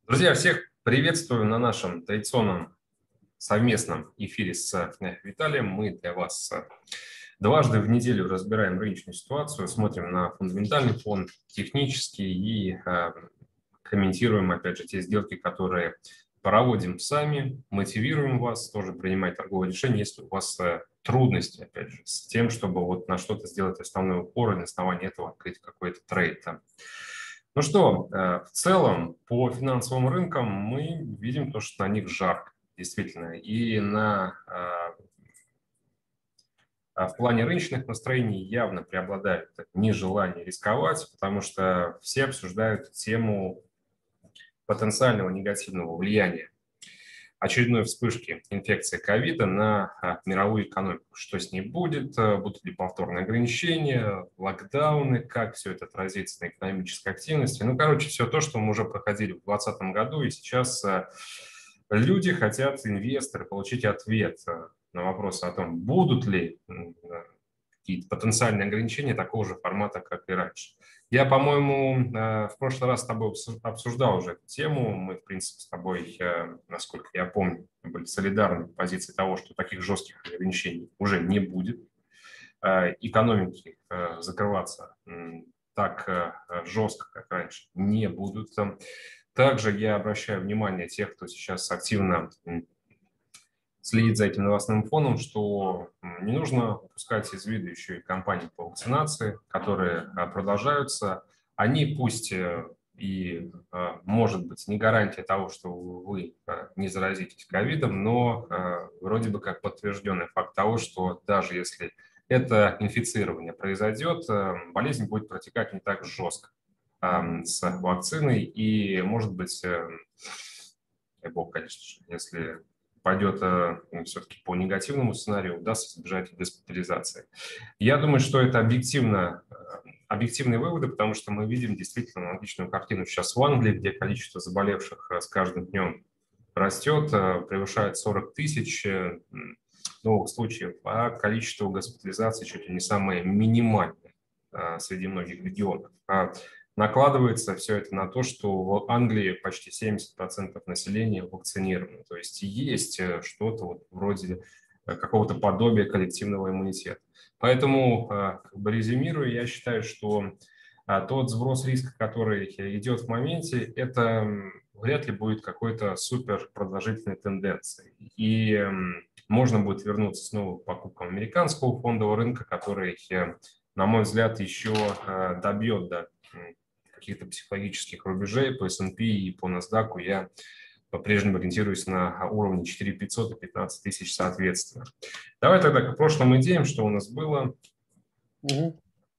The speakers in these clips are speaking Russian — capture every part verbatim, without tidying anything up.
Друзья, всех приветствую на нашем традиционном совместном эфире с э, Виталием. Мы для вас э, дважды в неделю разбираем рыночную ситуацию, смотрим на фундаментальный фон, технический и э, комментируем, опять же, те сделки, которые проводим сами, мотивируем вас тоже принимать торговые решения, если у вас э, трудности, опять же, с тем, чтобы вот на что-то сделать основной упор и на основании этого открыть какой-то трейд там. Ну что, э, в целом по финансовым рынкам мы видим то, что на них жарко, действительно. И на, э, в плане рыночных настроений явно преобладает нежелание рисковать, потому что все обсуждают тему потенциального негативного влияния очередной вспышки инфекции ковида на а, мировую экономику. Что с ней будет, а, будут ли повторные ограничения, локдауны, как все это отразится на экономической активности. Ну, короче, все то, что мы уже проходили в двадцать двадцатом году, и сейчас а, люди хотят, инвесторы, получить ответ а, на вопрос о том, будут ли какие-то потенциальные ограничения такого же формата, как и раньше. Я, по-моему, в прошлый раз с тобой обсуждал уже эту тему. Мы, в принципе, с тобой, насколько я помню, были солидарны в позиции того, что таких жестких ограничений уже не будет. Экономики закрываться так жестко, как раньше, не будут. Также я обращаю внимание тех, кто сейчас активно следить за этим новостным фоном, что не нужно упускать из виду еще и кампании по вакцинации, которые продолжаются. Они пусть и, может быть, не гарантия того, что вы не заразитесь ковидом, но вроде бы как подтвержденный факт того, что даже если это инфицирование произойдет, болезнь будет протекать не так жестко с вакциной и, может быть, дай бог, конечно же, если пойдет э, все-таки по негативному сценарию, удастся избежать госпитализации. Я думаю, что это объективно, объективные выводы, потому что мы видим действительно аналогичную картину сейчас в Англии, где количество заболевших с каждым днем растет, превышает сорок тысяч новых случаев, а количество госпитализаций чуть ли не самое минимальное среди многих регионов. Накладывается все это на то, что в Англии почти семьдесят процентов населения вакцинировано. То есть есть что-то вот вроде какого-то подобия коллективного иммунитета. Поэтому, как бы резюмируя, я считаю, что тот сброс риска, который идет в моменте, это вряд ли будет какой-то супер продолжительной тенденцией. И можно будет вернуться снова к покупкам американского фондового рынка, который, на мой взгляд, еще добьет до каких-то психологических рубежей по эс энд пи и по NASDAQ я по-прежнему ориентируюсь на уровне четыре тысячи пятьсот и пятнадцать тысяч соответственно. Давай тогда к прошлым идеям, что у нас было. Угу.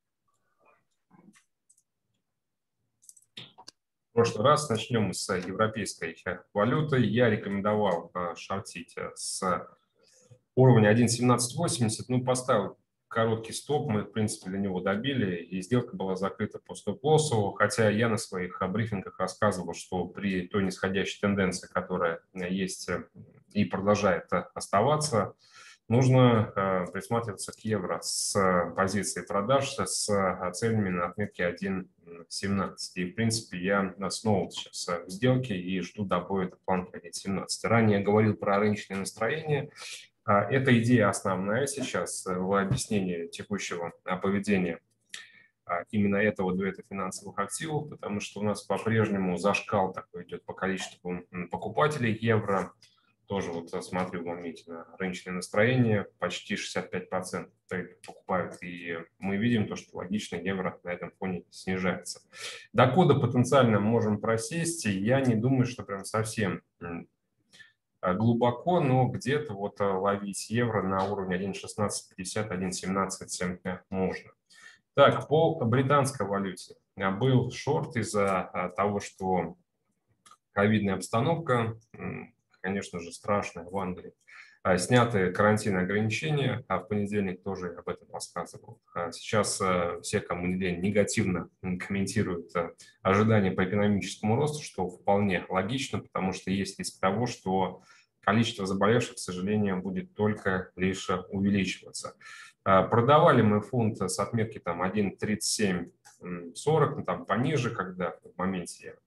В прошлый раз начнем с европейской валюты. Я рекомендовал шортить с уровня один семнадцать восемьдесят, ну, поставил короткий стоп, мы, в принципе, для него добили, и сделка была закрыта по стоп-лоссу, хотя я на своих брифингах рассказывал, что при той нисходящей тенденции, которая есть и продолжает оставаться, нужно присматриваться к евро с позиции продаж, с целями на отметке один семнадцать. И, в принципе, я снова сейчас в сделке и жду добоя до планки один семнадцать. Ранее я говорил про рыночное настроение. Эта идея основная сейчас в объяснении текущего поведения именно этого дуэта финансовых активов, потому что у нас по-прежнему зашкал такой идет по количеству покупателей евро. Тоже вот смотрю в моменте на рыночное настроение, почти шестьдесят пять процентов покупают, и мы видим то, что логично евро на этом фоне снижается. До кода потенциально можем просесть, и я не думаю, что прям совсем глубоко, но где-то вот ловить евро на уровне один шестнадцать пятьдесят, один семнадцать можно. Так, по британской валюте был шорт из-за того, что ковидная обстановка, конечно же, страшная в Англии. Сняты карантинные ограничения, а в понедельник тоже об этом рассказывал. Сейчас все, кому не лень, негативно комментируют ожидания по экономическому росту, что вполне логично, потому что есть риск того, что количество заболевших, к сожалению, будет только лишь увеличиваться. Продавали мы фунт с отметки там один тридцать семь сорок, ну, там пониже, когда в моменте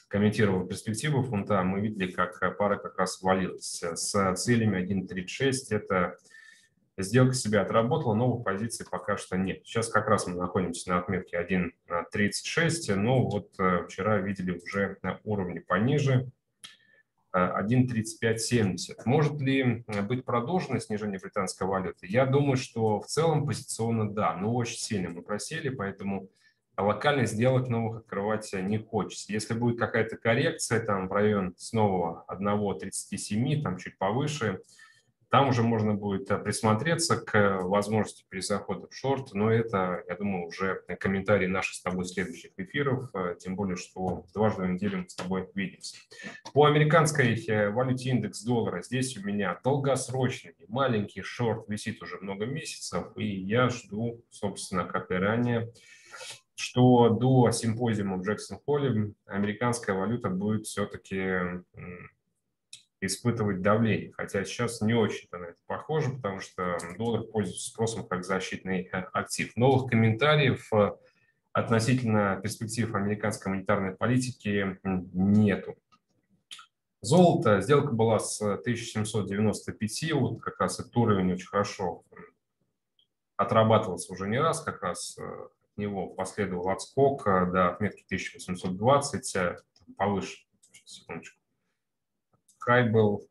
комментировал перспективу фунта, мы видели, как пара как раз валилась с целями один тридцать шесть. Это сделка себя отработала, новых позиций пока что нет. Сейчас как раз мы находимся на отметке один тридцать шесть, но вот вчера видели уже на уровне пониже один тридцать пять семьдесят. Может ли быть продолжено снижение британской валюты? Я думаю, что в целом позиционно да, но очень сильно мы просели, поэтому локально сделок новых открывать не хочется. Если будет какая-то коррекция там в район снова один тридцать семь, там чуть повыше, там уже можно будет присмотреться к возможности перезахода в шорт, но это, я думаю, уже комментарии наших с тобой следующих эфиров, тем более, что дважды в неделю мы с тобой видимся. По американской валюте индекс доллара здесь у меня долгосрочный маленький шорт висит уже много месяцев, и я жду, собственно, как и ранее, что до симпозиума в Джексон-Холле американская валюта будет все-таки испытывать давление. Хотя сейчас не очень-то на это похоже, потому что доллар пользуется спросом как защитный актив. Новых комментариев относительно перспектив американской монетарной политики нету. Золото, сделка была с тысяча семьсот девяносто пяти, вот как раз этот уровень очень хорошо отрабатывался уже не раз, как раз от него последовал отскок до отметки тысяча восемьсот двадцать, повыше, секундочку. Хай был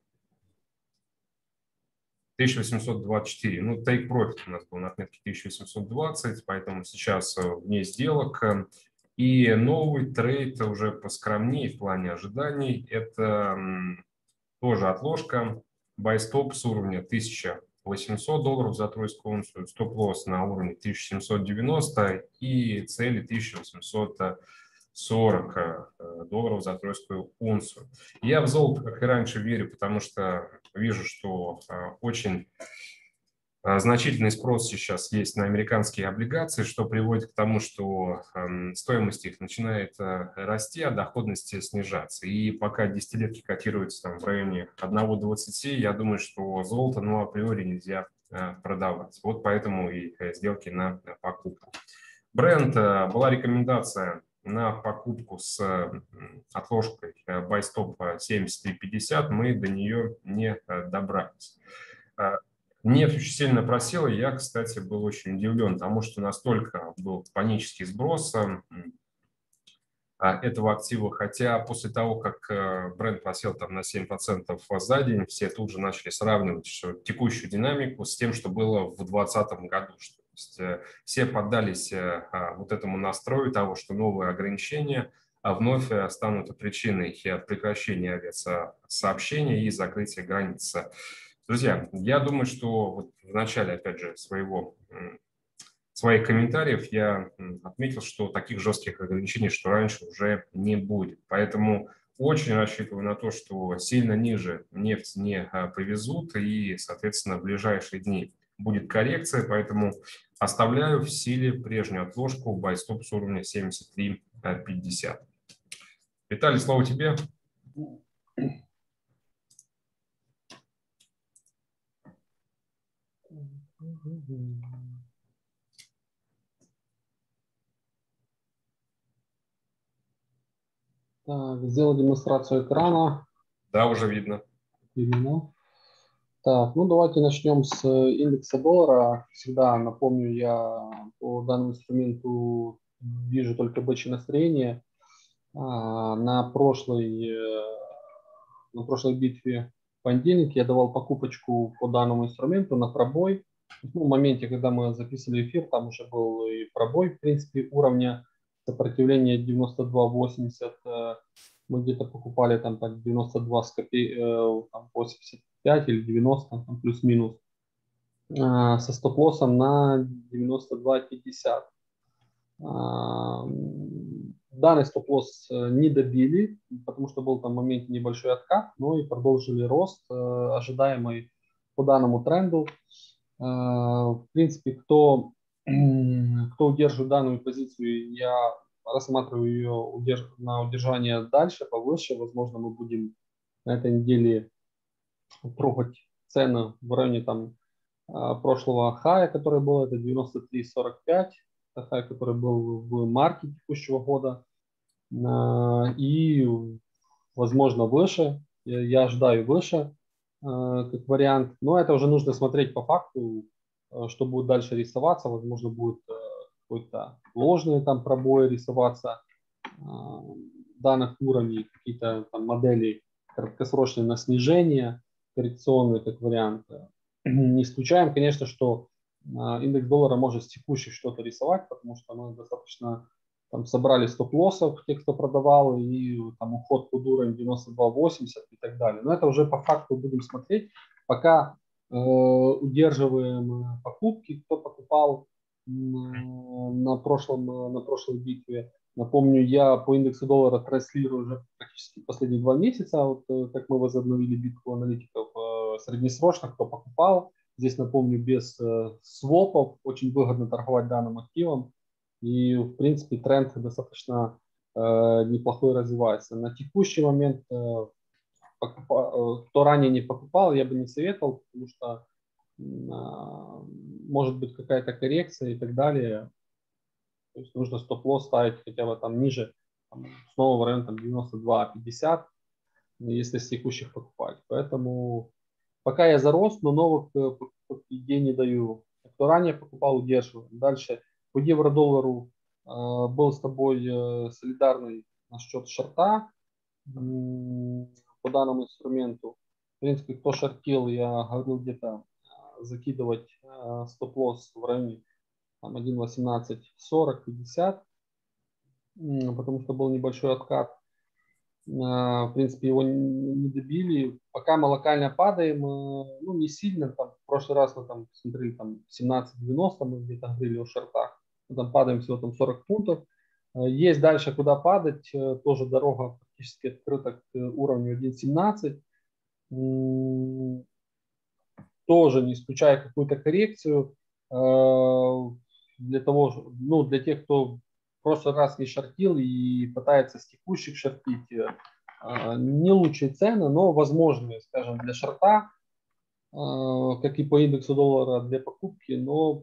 тысяча восемьсот двадцать четыре. Ну, take profit у нас был на отметке тысяча восемьсот двадцать, поэтому сейчас вне сделок. И новый трейд уже поскромнее в плане ожиданий. Это тоже отложка. Buy-stop с уровня тысяча восемьсот долларов за тройскую унцию, стоп-лосс на уровне тысяча семьсот девяносто и цели тысяча восемьсот сорок долларов за тройскую унцию. Я в золото, как и раньше, верю, потому что вижу, что очень значительный спрос сейчас есть на американские облигации, что приводит к тому, что стоимость их начинает расти, а доходность снижаться. И пока десятилетки котируются там в районе одного двадцати, я думаю, что золото, ну, априори нельзя продавать. Вот поэтому и сделки на покупку. Бренд, была рекомендация на покупку с отложкой buy-stop семьдесят три пятьдесят, мы до нее не добрались. Нефть очень сильно просела, я, кстати, был очень удивлен, потому что настолько был панический сброс этого актива, хотя после того, как бренд просел там на семь процентов за день, все тут же начали сравнивать текущую динамику с тем, что было в двадцатом году. Что, то есть, все поддались вот этому настрою того, что новые ограничения вновь станут причиной прекращения авиасообщения и закрытия границ. Друзья, я думаю, что вот в начале, опять же, своего, своих комментариев я отметил, что таких жестких ограничений, что раньше, уже не будет. Поэтому очень рассчитываю на то, что сильно ниже нефть не повезут, и, соответственно, в ближайшие дни будет коррекция, поэтому оставляю в силе прежнюю отложку buy-stop с уровня семьдесят три пятьдесят. Виталий, слово тебе. Так, сделал демонстрацию экрана. Да, уже видно. Видно. Так, ну давайте начнем с индекса доллара. Всегда напомню, я по данному инструменту вижу только бычье настроение. А, на прошлой, на прошлой битве в понедельник я давал покупочку по данному инструменту на пробой. Ну, в моменте, когда мы записывали эфир, там уже был и пробой, в принципе, уровня сопротивления девяносто два восемьдесят. Мы где-то покупали там так девяносто два с копей, там восемьдесят пять или девяносто, там плюс-минус, со стоп-лоссом на девяносто два пятьдесят. Данный стоп-лосс не добили, потому что был там в моменте небольшой откат, но и продолжили рост, ожидаемый по данному тренду. В принципе, кто, кто удерживает данную позицию, я рассматриваю ее удерж... на удержание дальше, повыше. Возможно, мы будем на этой неделе трогать цены в районе там прошлого хая, который был, это девяносто три сорок пять. Это хай, который был в марте текущего года. и, возможно, выше. Я ожидаю выше, как вариант. Но это уже нужно смотреть по факту, что будет дальше рисоваться. Возможно, будет какой-то ложные там пробои рисоваться данных уровней, какие-то там модели краткосрочные на снижение, коррекционные как вариант. Не исключаем, конечно, что индекс доллара может с текущих что-то рисовать, потому что мы достаточно там собрали стоп-лоссов, те, кто продавал, и там уход под уровень девяносто два восемьдесят и так далее. Но это уже по факту будем смотреть. Пока э, удерживаем покупки, кто покупал на, прошлом, на прошлой битве. Напомню, я по индексу доллара транслирую уже практически последние два месяца, вот как мы возобновили битву аналитиков среднесрочно, кто покупал. Здесь, напомню, без свопов очень выгодно торговать данным активом. И, в принципе, тренд достаточно э, неплохой развивается. На текущий момент, э, покупа, кто ранее не покупал, я бы не советовал, потому что э, может быть какая-то коррекция и так далее. То есть нужно стоп-лосс ставить хотя бы там ниже, там, снова в районе там, девяносто два пятьдесят, если с текущих покупать. Поэтому пока я за рост, но новых идей не даю. Кто ранее покупал, удерживаю. Дальше по евро-доллару э, был с тобой э, солидарный насчет шорта э, по данному инструменту. В принципе, кто шортил, я говорил где-то э, закидывать э, стоп-лосс в районе один восемнадцать сорок пятьдесят, потому что был небольшой откат. В принципе, его не добили. Пока мы локально падаем, ну, не сильно. Там, в прошлый раз мы там смотрели там семнадцать девяносто, мы где-то говорили о шортах. Мы там падаем всего там сорок пунктов. Есть дальше куда падать. Тоже дорога практически открыта к уровню один семнадцать. Тоже не исключая какую-то коррекцию. Для того, ну, для тех, кто в прошлый раз не шортил и пытается с текущих шортить, не лучшие цены, но возможные, скажем, для шорта, как и по индексу доллара для покупки, но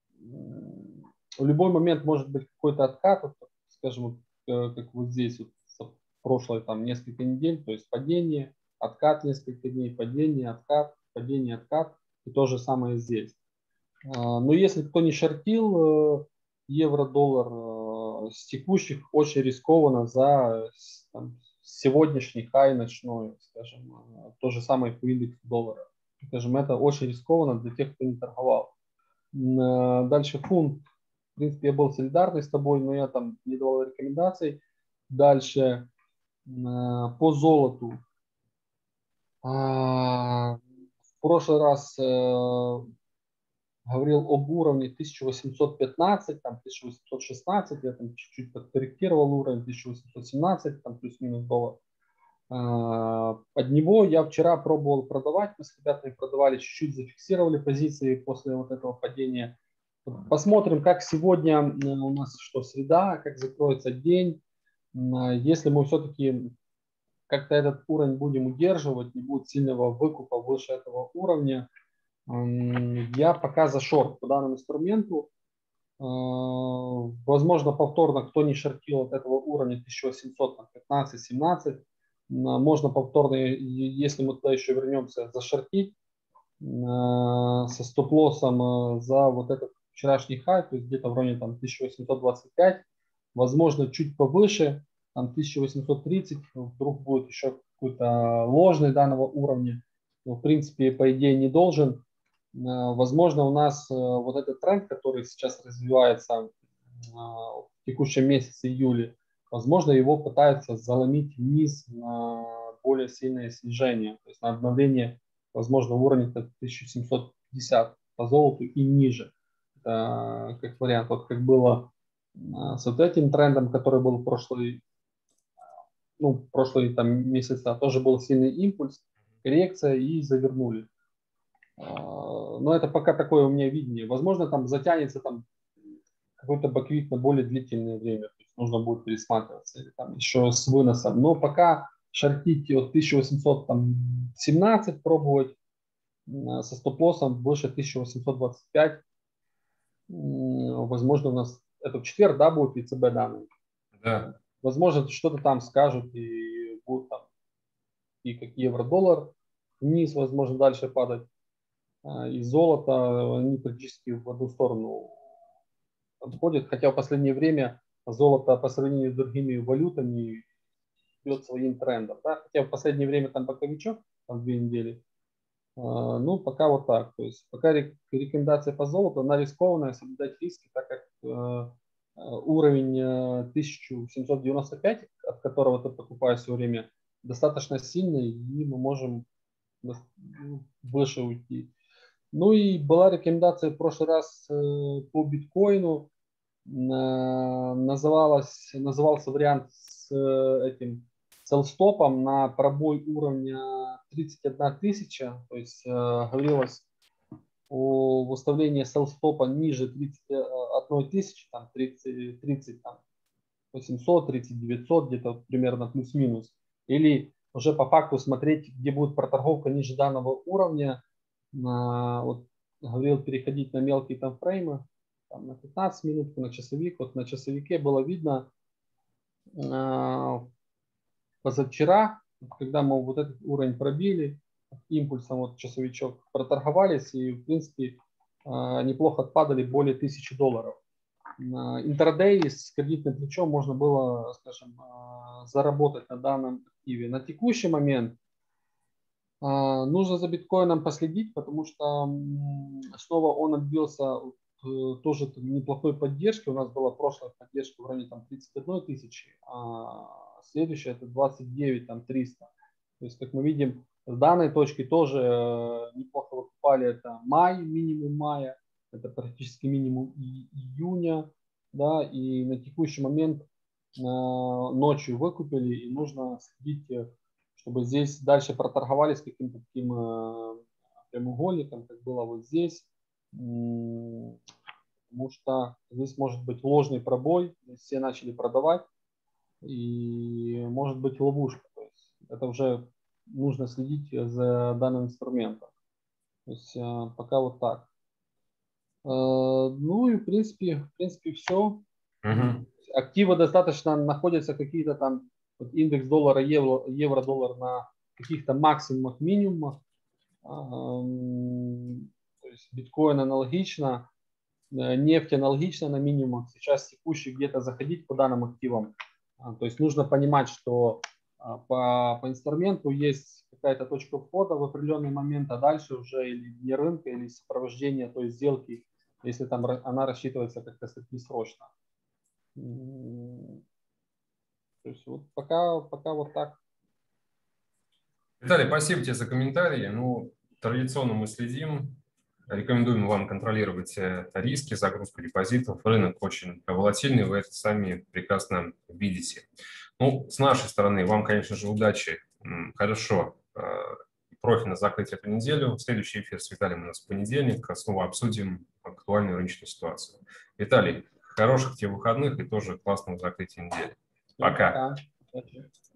в любой момент может быть какой-то откат, скажем, как вот здесь вот прошлое там несколько недель, то есть падение, откат несколько дней, падение, откат, падение, откат, и то же самое здесь. Но если кто не шортил, евро-доллар с текущих очень рискованно за там, сегодняшний хай ночной, скажем, то же самое по индексу доллара. Скажем, это очень рискованно для тех, кто не торговал. Дальше фунт. В принципе, я был солидарный с тобой, но я там не давал рекомендаций. Дальше по золоту. В прошлый раз говорил об уровне тысяча восемьсот пятнадцать, там тысяча восемьсот шестнадцать, я там чуть-чуть подкорректировал уровень тысяча восемьсот семнадцать, там плюс-минус доллар. Под него я вчера пробовал продавать, мы с ребятами продавали, чуть-чуть зафиксировали позиции после вот этого падения. Посмотрим, как сегодня у нас что, среда, как закроется день. Если мы все-таки как-то этот уровень будем удерживать, не будет сильного выкупа выше этого уровня, я пока за шорт по данному инструменту. Возможно, повторно, кто не шортил от этого уровня тысяча восемьсот пятнадцать семнадцать, можно повторно, если мы туда еще вернемся, зашортить со стоп-лоссом за вот этот вчерашний хай, то есть где-то в районе там тысяча восемьсот двадцать пять, возможно, чуть повыше, там тысяча восемьсот тридцать, вдруг будет еще какой-то ложный данного уровня, но, в принципе, по идее, не должен. Возможно, у нас вот этот тренд, который сейчас развивается в текущем месяце июле, возможно, его пытаются заломить вниз на более сильное снижение, то есть на обновление, возможно, уровня тысяча семьсот пятьдесят по золоту и ниже. Это как вариант, вот как было с вот этим трендом, который был в прошлый, ну, прошлый там месяц, а тоже был сильный импульс, коррекция и завернули. Но это пока такое у меня видение. Возможно, там затянется там какой-то баквит на более длительное время. То есть нужно будет пересматриваться или там еще с выносом. Но пока шортить от тысяча восемьсот семнадцать пробовать со стоп-лоссом выше тысяча восемьсот двадцать пять. Возможно, у нас это в четверг, да, будет ЕЦБ данные? Да. возможно, что-то там скажут и будут там и как евро-доллар вниз, возможно, дальше падать. И золото, они практически в одну сторону отходят, хотя в последнее время золото по сравнению с другими валютами идет своим трендом. Да? Хотя в последнее время там боковичок, там две недели, ну, пока вот так. То есть пока рекомендация по золоту, она рискованная, соблюдать риски, так как э, уровень тысяча семьсот девяносто пять, от которого ты покупаешь все время, достаточно сильный, и мы можем выше уйти. Ну и была рекомендация в прошлый раз э, по биткоину. Э, называлась, назывался вариант с э, этим селстопом на пробой уровня тридцать одна тысяча. То есть э, говорилось о выставлении селстопа ниже тридцать одной тысячи, там тридцать, тридцать там, восемьсот, тридцать девятьсот, где-то примерно плюс-минус. Или уже по факту смотреть, где будет проторговка ниже данного уровня. На, вот, говорил переходить на мелкие таймфреймы, там, на пятнадцать минут, на часовик. Вот на часовике было видно э, позавчера, когда мы вот этот уровень пробили, импульсом вот часовичок проторговались и в принципе э, неплохо отпадали более тысячи долларов. На интрадей с кредитным плечом можно было, скажем, э, заработать на данном активе. На текущий момент нужно за биткоином последить, потому что снова он отбился тоже неплохой поддержки. У нас была прошлая поддержка в районе там, тридцать одной тысячи, а следующая это двадцать девять там, триста. То есть, как мы видим, с данной точки тоже неплохо выкупали. Это май, минимум мая, это практически минимум июня. Да, и на текущий момент ночью выкупили, и нужно следить, чтобы здесь дальше проторговались каким-то таким э, прямоугольником, как было вот здесь, потому что здесь может быть ложный пробой, все начали продавать, и может быть ловушка. То есть это уже нужно следить за данным инструментом. То есть э, пока вот так. Э, ну и в принципе, в принципе все. Угу. Активы достаточно находятся какие-то там, вот индекс доллара, евро, евро-доллар на каких-то максимумах, минимумах. То есть биткоин аналогично, нефть аналогично на минимумах. Сейчас текущий где-то заходить по данным активам. То есть нужно понимать, что по, по инструменту есть какая-то точка входа в определенный момент, а дальше уже или вне рынка, или сопровождение той сделки, если там она рассчитывается как-то среднесрочно. То есть вот пока, пока вот так. Виталий, спасибо тебе за комментарии. Ну, традиционно мы следим. Рекомендуем вам контролировать риски, загрузку депозитов. Рынок очень волатильный, вы это сами прекрасно видите. Ну, с нашей стороны, вам, конечно же, удачи. Хорошо. Профильно закрыть эту неделю. Следующий эфир с Виталием у нас в понедельник. Снова обсудим актуальную рыночную ситуацию. Виталий, хороших тебе выходных и тоже классного закрытия недели. Пока. Пока.